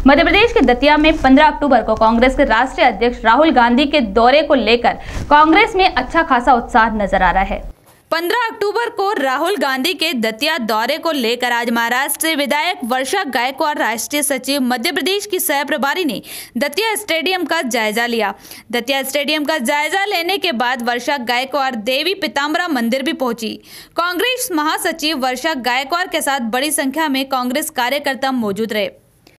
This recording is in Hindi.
मध्य प्रदेश के दतिया में 15 अक्टूबर को कांग्रेस के राष्ट्रीय अध्यक्ष राहुल गांधी के दौरे को लेकर कांग्रेस में अच्छा खासा उत्साह नजर आ रहा है। 15 अक्टूबर को राहुल गांधी के दतिया दौरे को लेकर आज महाराष्ट्र से विधायक वर्षा गायकवाड़, राष्ट्रीय सचिव मध्य प्रदेश की सह प्रभारी ने दतिया स्टेडियम का जायजा लिया। दतिया स्टेडियम का जायजा लेने के बाद वर्षा गायकवाड़ देवी पीताम्बरा मंदिर भी पहुंची। कांग्रेस महासचिव वर्षा गायकवाड़ के साथ बड़ी संख्या में कांग्रेस कार्यकर्ता मौजूद रहे।